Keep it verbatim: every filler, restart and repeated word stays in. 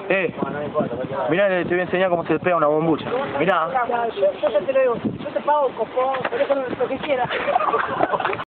Eh, mirá, te voy a enseñar cómo se pega una bombucha. Mirá. Yo, yo ya te lo digo, yo te pago copón, por eso no lo que quiera.